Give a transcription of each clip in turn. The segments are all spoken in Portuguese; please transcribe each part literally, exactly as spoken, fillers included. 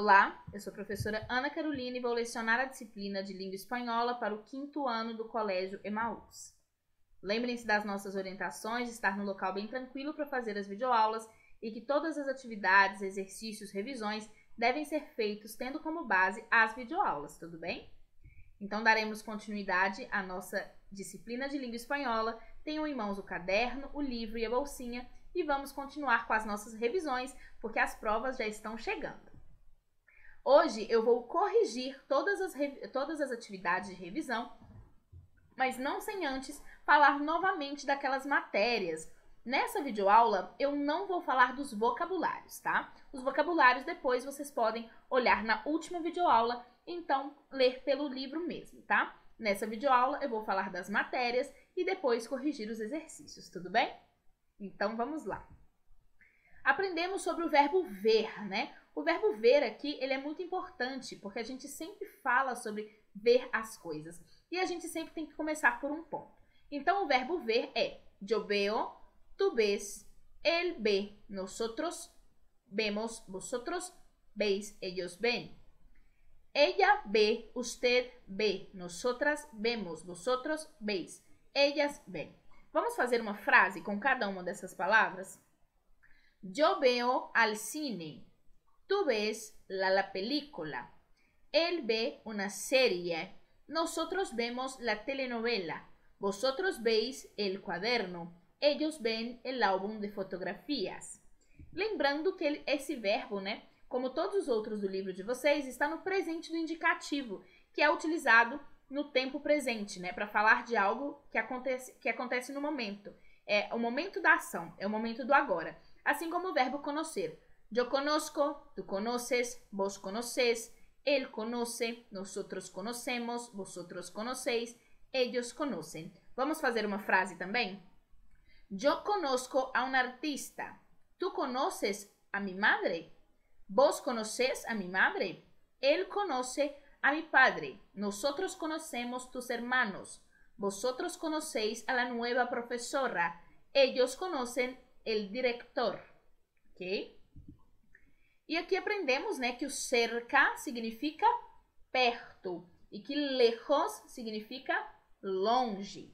Olá, eu sou a professora Ana Carolina e vou lecionar a disciplina de Língua Espanhola para o quinto ano do Colégio Emaús. Lembrem-se das nossas orientações, de estar no local bem tranquilo para fazer as videoaulas e que todas as atividades, exercícios, revisões devem ser feitos tendo como base as videoaulas, tudo bem? Então daremos continuidade à nossa disciplina de Língua Espanhola. Tenham em mãos o caderno, o livro e a bolsinha e vamos continuar com as nossas revisões, porque as provas já estão chegando. Hoje eu vou corrigir todas as, todas as atividades de revisão, mas não sem antes falar novamente daquelas matérias. Nessa videoaula eu não vou falar dos vocabulários, tá? Os vocabulários depois vocês podem olhar na última videoaula, então ler pelo livro mesmo, tá? Nessa videoaula eu vou falar das matérias e depois corrigir os exercícios, tudo bem? Então vamos lá. Aprendemos sobre o verbo ver, né? O verbo ver aqui, ele é muito importante, porque a gente sempre fala sobre ver as coisas. E a gente sempre tem que começar por um ponto. Então, o verbo ver é yo veo, tú ves, él ve, nosotros vemos, vosotros veis, ellos ven. Ella ve, usted ve, nosotras vemos, vosotros veis, ellas ven. Vamos fazer uma frase com cada uma dessas palavras? Yo veo al cine. Tú ves la, la película. Él ve una serie. Nosotros vemos la telenovela. Vosotros veis el cuaderno. Ellos ven el álbum de fotografias. Lembrando que esse verbo, né, como todos os outros do livro de vocês, está no presente do indicativo, que é utilizado no tempo presente, né, para falar de algo que acontece, que acontece no momento. É o momento da ação, é o momento do agora. Assim como o verbo conocer. Yo conozco, tú conoces, vos conocés, él conoce, nosotros conocemos, vosotros conocéis, ellos conocen. Vamos fazer uma frase também? Yo conozco a un artista. ¿Tú conoces a mi madre? ¿Vos conocés a mi madre? Él conoce a mi padre. Nosotros conocemos tus hermanos. Vosotros conocéis a la nueva profesora. Ellos conocen el director. ¿Ok? E aqui aprendemos, né, que o cerca significa perto e que lejos significa longe.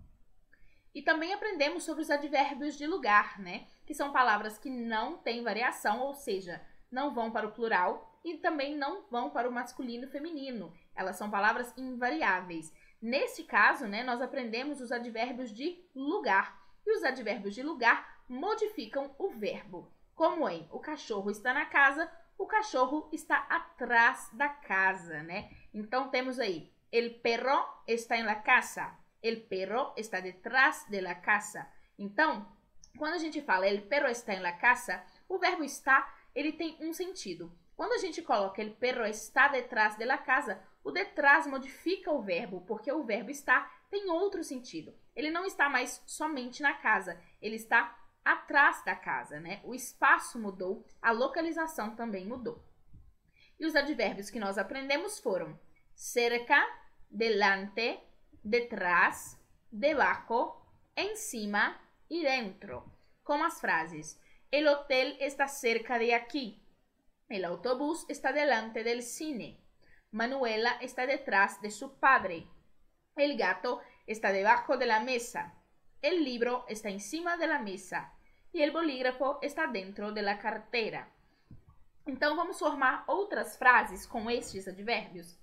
E também aprendemos sobre os advérbios de lugar, né, que são palavras que não têm variação, ou seja, não vão para o plural e também não vão para o masculino e feminino. Elas são palavras invariáveis. Nesse caso, né, nós aprendemos os advérbios de lugar. E os advérbios de lugar modificam o verbo. Como em o cachorro está na casa, o cachorro está atrás da casa, né? Então temos aí, el perro está en la casa, el perro está detrás de la casa. Então, quando a gente fala el perro está en la casa, o verbo está, ele tem um sentido. Quando a gente coloca el perro está detrás de la casa, o detrás modifica o verbo, porque o verbo está tem outro sentido. Ele não está mais somente na casa, ele está atrás da casa, né? O espaço mudou, a localização também mudou. E os advérbios que nós aprendemos foram cerca, delante, detrás, debajo, encima e dentro. Como as frases: el hotel está cerca de aquí. El autobús está delante del cine. Manuela está detrás de su padre. El gato está debajo de la mesa. El libro está encima de la mesa. E el bolígrafo está dentro de la carteira. Então, vamos formar outras frases com estes advérbios.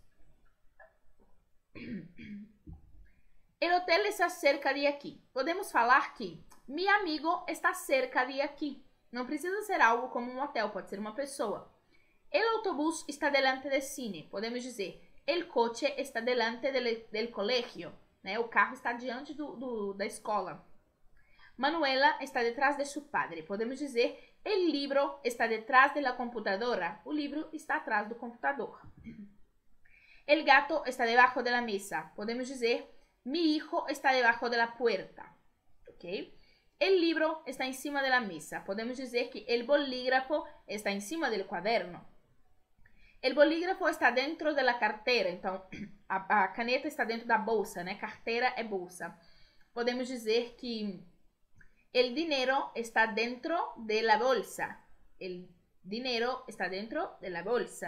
El hotel está cerca de aquí. Podemos falar que mi amigo está cerca de aquí. Não precisa ser algo como um hotel, pode ser uma pessoa. El autobús está delante del cine. Podemos dizer, el coche está delante del, del colegio. Né? O carro está diante do, do, da escola. Manuela está detrás de su padre. Podemos dizer, el libro está detrás de la computadora. O livro está atrás do computador. El gato está debajo de la mesa. Podemos dizer, mi hijo está debajo de la puerta. ¿Okay? El libro está encima de la mesa. Podemos dizer que el bolígrafo está encima del cuaderno. El bolígrafo está dentro de la carteira. Então, a, a caneta está dentro da bolsa, né? Carteira é bolsa. Podemos dizer que el dinero está dentro de la bolsa. El dinero está dentro de la bolsa.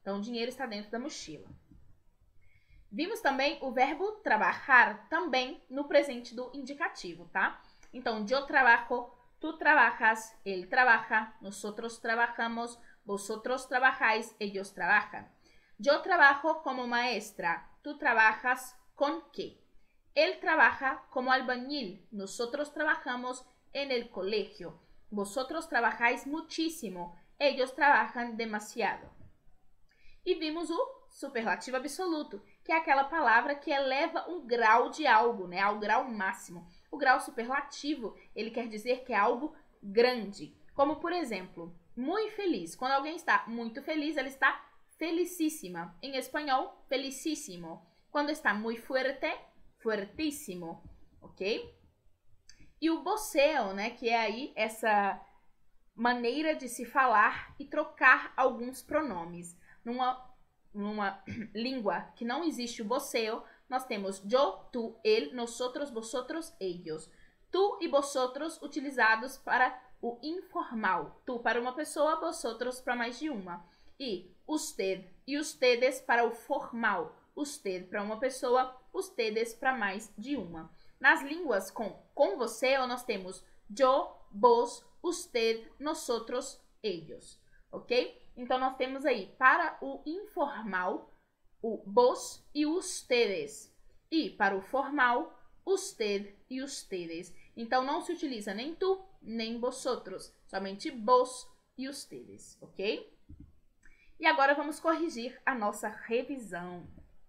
Então, o dinheiro está dentro da mochila. Vimos também o verbo trabalhar também no presente do indicativo, tá? Então, yo trabajo, tú trabajas, él trabaja, nosotros trabajamos, vosotros trabajáis, ellos trabajan. Yo trabajo como maestra, tú trabajas ¿con qué? Él trabaja como albañil, nosotros trabajamos en el colegio, vosotros trabajáis muchísimo, ellos trabajan demasiado. E vimos o superlativo absoluto, que é aquela palavra que eleva um grau de algo, né, ao grau máximo. O grau superlativo, ele quer dizer que é algo grande. Como, por exemplo, muito feliz. Quando alguém está muito feliz, ela está felicíssima. Em espanhol, felicíssimo. Quando está muito fuerte, fuertíssimo, ok? E o voceo, né, que é aí essa maneira de se falar e trocar alguns pronomes. Numa, numa língua que não existe o voceo, nós temos yo, tu, ele, nosotros, vosotros, ellos. Tu e vosotros utilizados para o informal. Tu para uma pessoa, vosotros para mais de uma. E usted e ustedes para o formal. Usted para uma pessoa, ustedes para mais de uma. Nas línguas com, com voceo, nós temos yo, vos, usted, nosotros, ellos. Ok? Então, nós temos aí, para o informal, o vos e ustedes. E para o formal, usted e ustedes. Então, não se utiliza nem tu, nem vosotros. Somente vos e ustedes, ok? E agora vamos corrigir a nossa revisão.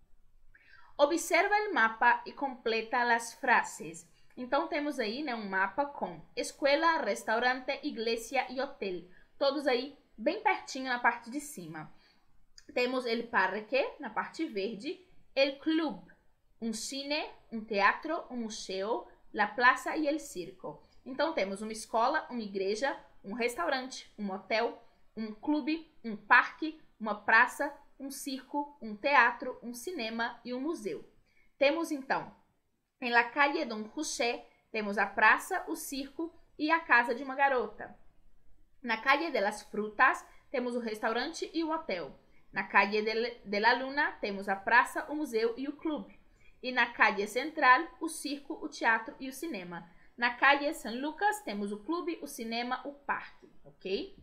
Observa o mapa e completa as frases. Então, temos aí, né, um mapa com escola, restaurante, igreja e hotel. Todos aí bem pertinho na parte de cima. Temos el parque, na parte verde, el club, um cine, um teatro, um museu, la plaza e el circo. Então, temos uma escola, uma igreja, um restaurante, um hotel, um clube, um parque, uma praça, um circo, um teatro, um cinema e um museu. Temos, então, em la calle Don José, temos a praça, o circo e a casa de uma garota. Na calle de las Frutas, temos o restaurante e o hotel. Na calle de, de la Luna, temos a praça, o museu e o clube. E na calle Central, o circo, o teatro e o cinema. Na calle San Lucas, temos o clube, o cinema, o parque, ok?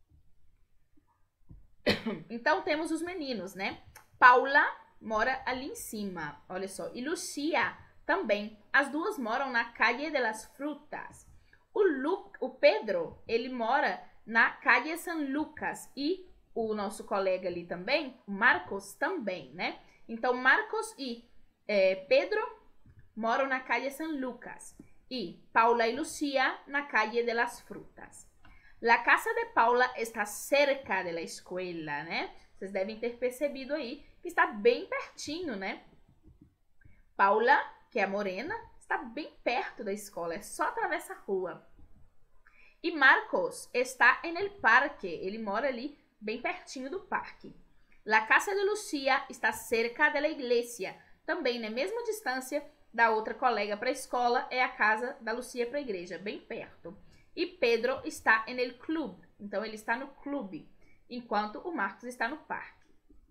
Então, temos os meninos, né? Paula mora ali em cima, olha só. E Lucia também. As duas moram na calle de las Frutas. O, Lu, o Pedro, ele mora na calle San Lucas. E o nosso colega ali também, o Marcos, também, né? Então, Marcos e é, Pedro moram na calle San Lucas. E Paula e Lucia na calle de las Frutas. La casa de Paula está cerca de la escuela, né? Vocês devem ter percebido aí que está bem pertinho, né? Paula, que é a morena, está bem perto da escola, é só atravessar a rua. E Marcos está en el parque, ele mora ali bem pertinho do parque. La casa de Lucia está cerca de la iglesia, também na mesma distância da outra colega para a escola, é a casa da Lucia para a igreja, bem perto. E Pedro está en el club, então ele está no clube, enquanto o Marcos está no parque.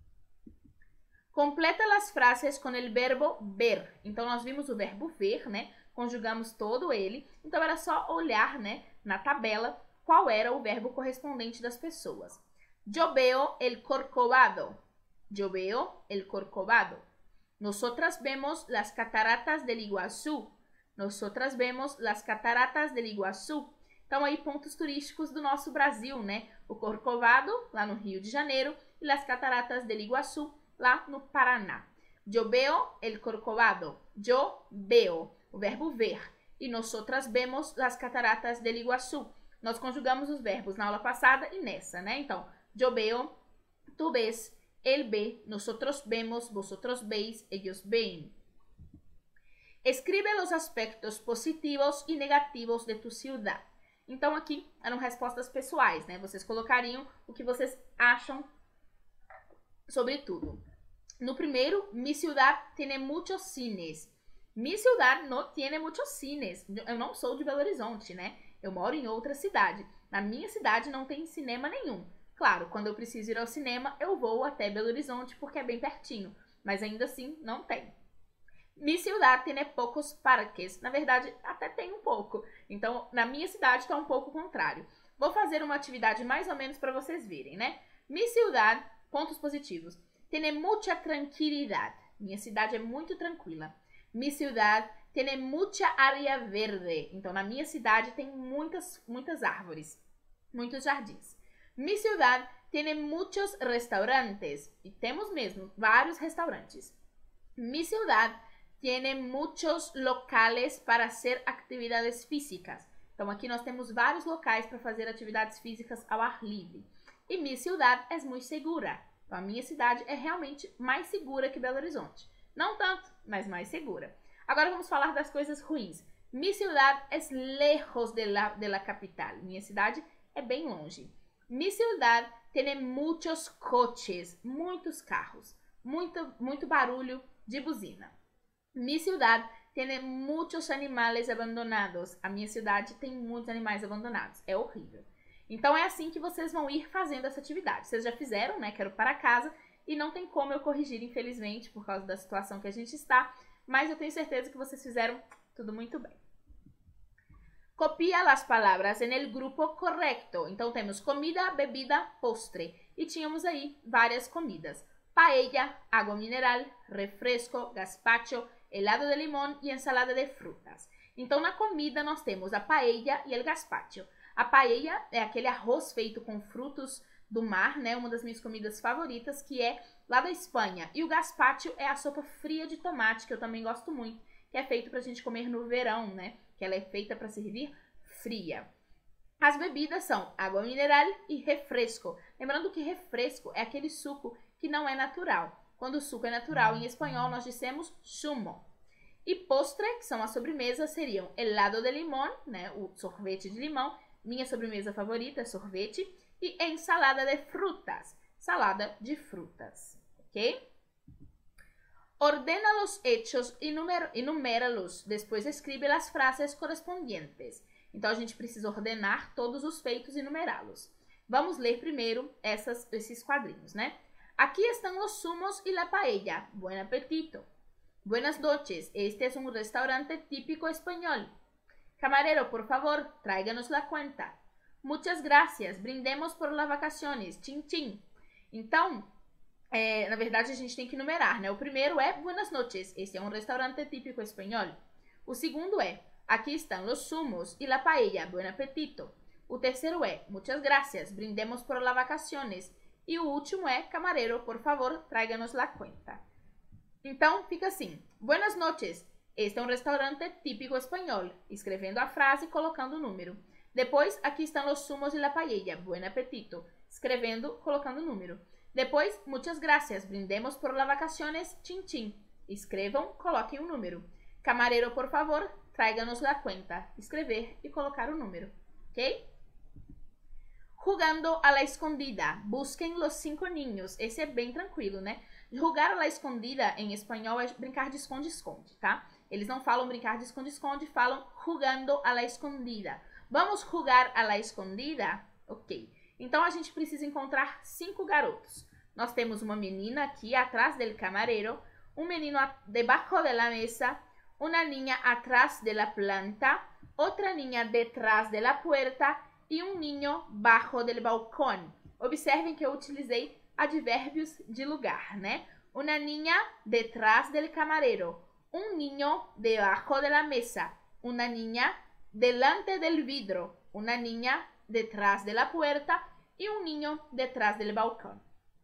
Completa as frases com o verbo ver. Então, nós vimos o verbo ver, né? Conjugamos todo ele. Então, era só olhar, né, na tabela qual era o verbo correspondente das pessoas. Yo veo el corcovado. Yo veo el corcovado. Nosotras vemos las cataratas del Iguazú. Nosotras vemos las cataratas del Iguazú. Então, aí, pontos turísticos do nosso Brasil, né? O Corcovado, lá no Rio de Janeiro, e as cataratas del Iguazú, lá no Paraná. Yo veo el Corcovado. Yo veo, o verbo ver. E nosotras vemos las cataratas del Iguazú. Nós conjugamos os verbos na aula passada e nessa, né? Então, yo veo, tu ves, él ve, nosotros vemos, vosotros veis, ellos ven. Escribe los aspectos positivos e negativos de tu ciudad. Então, aqui eram respostas pessoais, né? Vocês colocariam o que vocês acham sobre tudo. No primeiro, mi ciudad tiene muchos cines. Mi ciudad no tiene muchos cines. Eu não sou de Belo Horizonte, né? Eu moro em outra cidade. Na minha cidade não tem cinema nenhum. Claro, quando eu preciso ir ao cinema, eu vou até Belo Horizonte porque é bem pertinho, mas ainda assim não tem. Mi ciudad tiene pocos parques. Na verdade, até tem um pouco. Então, na minha cidade está um pouco o contrário. Vou fazer uma atividade mais ou menos para vocês verem, né? Mi ciudad, pontos positivos. Tiene mucha tranquilidad. Minha cidade é muito tranquila. Mi ciudad tiene mucha área verde. Então, na minha cidade tem muitas, muitas árvores, muitos jardins. Mi ciudad tiene muchos restaurantes. E temos mesmo vários restaurantes. Mi ciudad tiene muchos locales para hacer actividades físicas. Então, aqui nós temos vários locais para fazer atividades físicas ao ar livre. E mi ciudad es muy segura. Então, a minha cidade é realmente mais segura que Belo Horizonte. Não tanto, mas mais segura. Agora vamos falar das coisas ruins. Mi ciudad es lejos de la, de la capital. Minha cidade é bem longe. Mi ciudad tiene muchos coches, muitos carros, muito, muito barulho de buzina. Mi ciudad tiene muchos animales abandonados. A minha cidade tem muitos animais abandonados. É horrível. Então é assim que vocês vão ir fazendo essa atividade. Vocês já fizeram, né? Quero para casa e não tem como eu corrigir, infelizmente, por causa da situação que a gente está. Mas eu tenho certeza que vocês fizeram tudo muito bem. Copia as palavras en el grupo correcto. Então temos comida, bebida, postre. E tínhamos aí várias comidas. Paella, água mineral, refresco, gazpacho, helado de limão e ensalada de frutas. Então, na comida, nós temos a paella e o gazpacho. A paella é aquele arroz feito com frutos do mar, né? Uma das minhas comidas favoritas, que é lá da Espanha. E o gazpacho é a sopa fria de tomate, que eu também gosto muito, que é feito pra gente comer no verão, né? Que ela é feita para servir fria. As bebidas são água mineral e refresco. Lembrando que refresco é aquele suco que não é natural. Quando o suco é natural, em espanhol, nós dissemos zumo. E postre, que são as sobremesas, seriam helado de limão, né, o sorvete de limão. Minha sobremesa favorita é sorvete. E ensalada de frutas, salada de frutas, ok? Ordena los hechos e enumera-los. Depois escreve as frases correspondientes. Então, a gente precisa ordenar todos os feitos e numerá-los. Vamos ler primeiro essas, esses quadrinhos, né? Aquí están los zumos y la paella. Buen apetito. Buenas noches. Este es un restaurante típico español. Camarero, por favor, tráiganos la cuenta. Muchas gracias. Brindemos por las vacaciones. Tchim, tchim. Então, é, na verdade, a gente tem que numerar, né? O primeiro é Buenas noches. Este é um restaurante típico espanhol. O segundo é Aquí están los zumos y la paella. Buen apetito. O terceiro é Muchas gracias. Brindemos por las vacaciones. E o último é Camarero, por favor, tráiganos la cuenta. Então, fica assim. Buenas noches. Este é um restaurante típico espanhol. Escrevendo a frase e colocando o número. Depois, aqui estão los zumos e la paella. Buen apetito. Escrevendo, colocando o número. Depois, muchas gracias. Brindemos por las vacaciones. Tchim, tchim. Escrevam, coloquem o número. Camarero, por favor, tráiganos la cuenta. Escrever e colocar o número. Ok? Jugando a la escondida. Busquem los cinco niños. Esse é bem tranquilo, né? Jogar a la escondida em espanhol é brincar de esconde-esconde, tá? Eles não falam brincar de esconde-esconde, falam jugando a la escondida. Vamos jogar a la escondida? Ok. Então, a gente precisa encontrar cinco garotos. Nós temos uma menina aqui atrás del camarero, um menino debaixo de la mesa, uma niña atrás de la planta, outra niña detrás de la puerta e um niño bajo del balcón. Observem que eu utilizei advérbios de lugar, né? Una niña detrás del camarero, un niño debajo de la mesa, una niña delante del vidrio, una niña detrás de la puerta y un niño detrás del balcón.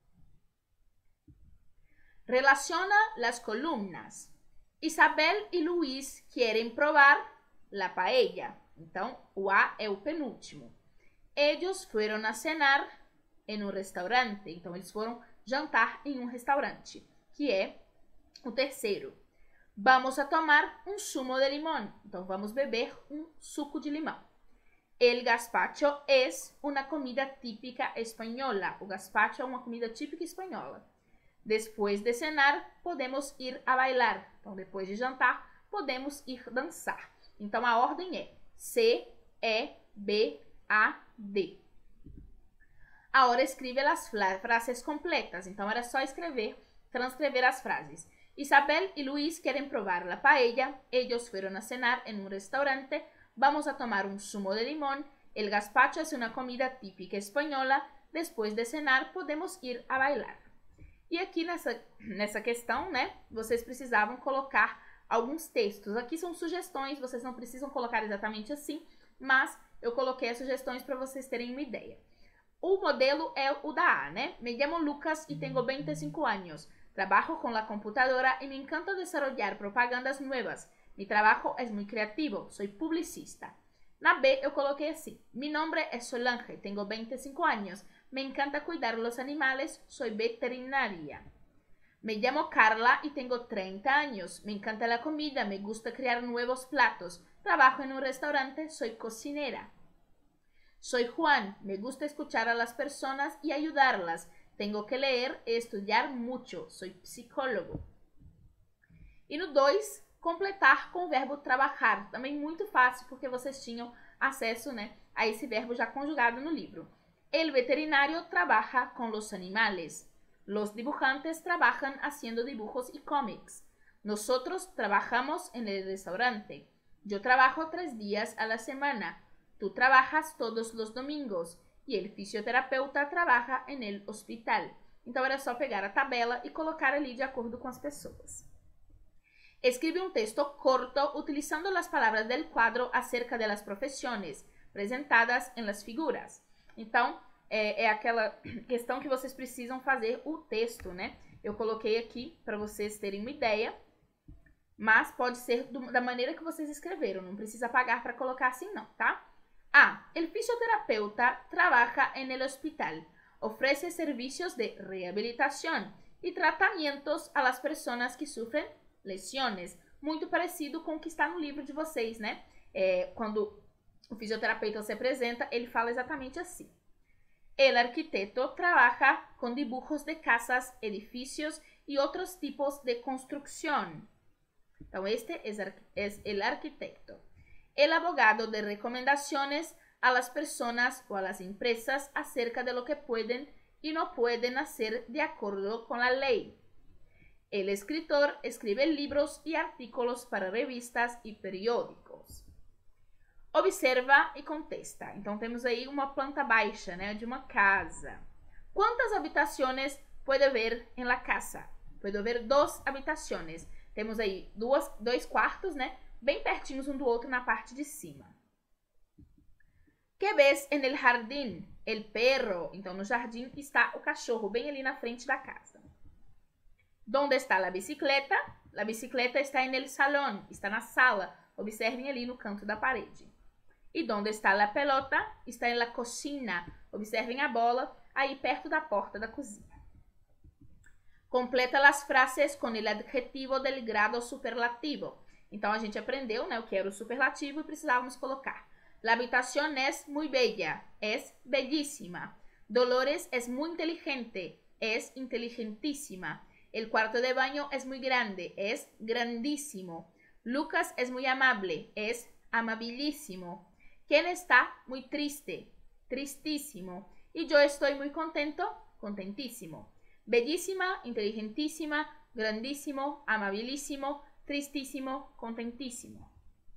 Relaciona las columnas. Isabel e Luiz querem provar la paella. Então, o A é o penúltimo. Ellos fueron a cenar en un restaurante. Então, eles foram jantar em um restaurante, que é o terceiro. Vamos a tomar um sumo de limão. Então, vamos beber um suco de limão. El gazpacho es una comida típica española. O gazpacho é uma comida típica espanhola. Depois de cenar, podemos ir a bailar. Então, depois de jantar, podemos ir dançar. Então, a ordem é C, E, B, A, D. Agora escreve as frases completas. Então era só escrever, transcrever as frases. Isabel y Luis quieren probar la paella. Ellos fueron a cenar en un restaurante. Vamos a tomar un zumo de limón. El gazpacho es una comida típica española. Después de cenar, podemos ir a bailar. E aqui nessa, nessa questão, né, vocês precisavam colocar alguns textos. Aqui são sugestões, vocês não precisam colocar exatamente assim, mas eu coloquei as sugestões para vocês terem uma ideia. O modelo é o da A, né? Me llamo Lucas y tengo veinticinco años. Trabajo con la computadora y me encanta desarrollar propagandas nuevas. Mi trabajo es muy creativo, soy publicista. Na B eu coloquei assim. Mi nombre es Solange, tengo veinticinco años. Me encanta cuidar los animales, soy veterinaria. Me llamo Carla y tengo treinta años. Me encanta la comida, me gusta crear nuevos platos. Trabajo en un restaurante, soy cocinera. Soy Juan, me gusta escuchar a las personas y ayudarlas. Tengo que leer e estudiar mucho, soy psicólogo. E no dois, completar com o verbo trabalhar. Também muito fácil, porque vocês tinham acesso, né, a esse verbo já conjugado no livro. El veterinario trabaja con los animales. Los dibujantes trabajan haciendo dibujos y cómics. Nosotros trabajamos en el restaurante. Yo trabajo tres días a la semana. Tú trabajas todos los domingos. E el fisioterapeuta trabalha en el hospital. Então era só pegar a tabela e colocar ali de acordo com as pessoas. Escribe um texto corto utilizando as palavras del quadro acerca de las profesiones presentadas en las figuras. Então é, é aquela questão que vocês precisam fazer o texto, né? Eu coloquei aqui para vocês terem uma ideia, mas pode ser do, da maneira que vocês escreveram. Não precisa pagar para colocar assim não, tá? A. El fisioterapeuta trabaja en el hospital. Ofrece servicios de rehabilitación y tratamientos a las personas que sufren lesiones. Muito parecido com o que está no livro de vocês, né? É, quando o fisioterapeuta se apresenta, ele fala exatamente assim. El arquitecto trabaja con dibujos de casas, edificios y otros tipos de construcción. Então, este es, es el arquitecto. El abogado de recomendaciones a las personas o a las empresas acerca de lo que pueden y no pueden hacer de acuerdo con la ley. El escritor escribe libros y artículos para revistas y periódicos. Observa e contesta. Então, temos aí uma planta baixa, né, de uma casa. ¿Cuántas habitaciones puede ver en la casa? Puede ver dos habitaciones. Temos aí duas, dois quartos, né? Bem pertinhos um do outro na parte de cima. ¿Qué ves en el jardín? El perro. Então, no jardim está o cachorro, bem ali na frente da casa. ¿Dónde está la bicicleta? La bicicleta está en el salón. Está na sala. Observem ali no canto da parede. E ¿dónde está la pelota? Está en la cocina. Observem a bola aí perto da porta da cozinha. Completa las frases con el adjetivo del grado superlativo. Então, a gente aprendeu, né, o que era o superlativo e precisávamos colocar. La habitación es muy bella. Es bellísima. Dolores es muy inteligente. Es inteligentísima. El cuarto de baño es muy grande. Es grandísimo. Lucas es muy amable. Es amabilísimo. ¿Quién está muy triste? Tristísimo. Y yo estoy muy contento. Contentísimo. Bellísima, inteligentísima, grandísimo, amabilísimo, tristíssimo, contentíssimo.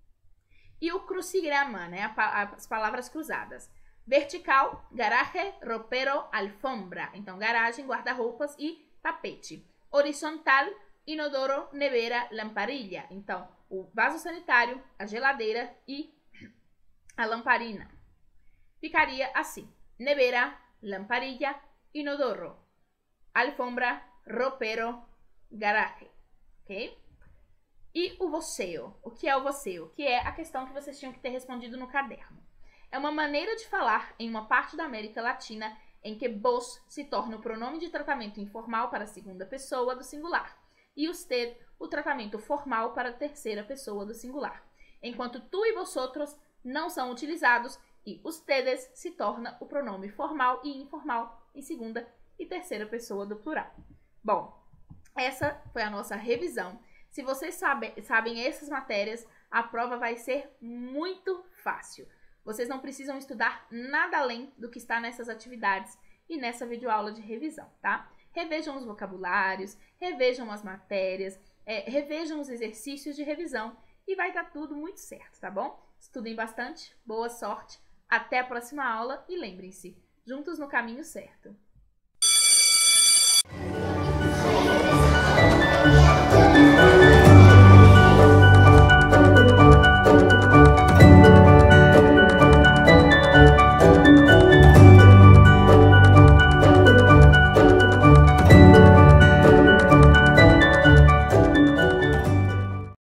E o crucigrama, né? As palavras cruzadas. Vertical, garagem, ropero, alfombra. Então, garagem, guarda-roupas e tapete. Horizontal, inodoro, nevera, lamparilla. Então, o vaso sanitário, a geladeira e a lamparina. Ficaria assim. Nevera, lamparilla, inodoro, alfombra, ropero, garagem. Ok? E o voceio. O que é o voceio? Que é a questão que vocês tinham que ter respondido no caderno. É uma maneira de falar em uma parte da América Latina em que vos se torna o pronome de tratamento informal para a segunda pessoa do singular e usted o tratamento formal para a terceira pessoa do singular, enquanto tu e vosotros não são utilizados e ustedes se torna o pronome formal e informal em segunda e terceira pessoa do plural. Bom, essa foi a nossa revisão. Se vocês sabem, sabem essas matérias, a prova vai ser muito fácil. Vocês não precisam estudar nada além do que está nessas atividades e nessa videoaula de revisão, tá? Revejam os vocabulários, revejam as matérias, é, revejam os exercícios de revisão e vai dar tudo muito certo, tá bom? Estudem bastante, boa sorte, até a próxima aula e lembrem-se, juntos no caminho certo.